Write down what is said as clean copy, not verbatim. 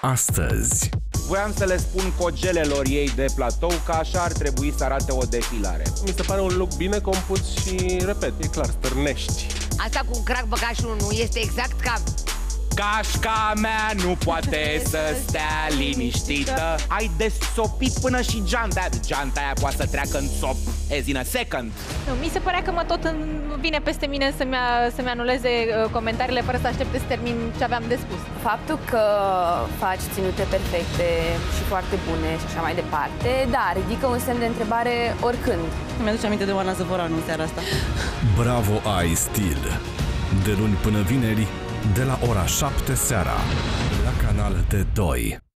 astăzi. Voiam să le spun cogelelor ei de platou că așa ar trebui să arate o defilare. Mi se pare un look bine compus și, repet, e clar, stârnești. Asta cu un crack băgașul nu este exact ca... Gașca mea nu poate să stea liniștită. Ai desopit până și geanta aia poate să treacă în sop as in a second. Nu, mi se părea că vine peste mine să-mi anuleze comentariile fără să aștepte să termin ce aveam de spus. Faptul că faci ținute perfecte și foarte bune și așa mai departe, da, ridică un semn de întrebare oricând. Mi-aduce aminte de Oana Zăvoranu în seara asta. Bravo ai stil! De luni până vineri, de la ora 7 seara, la Canal T2.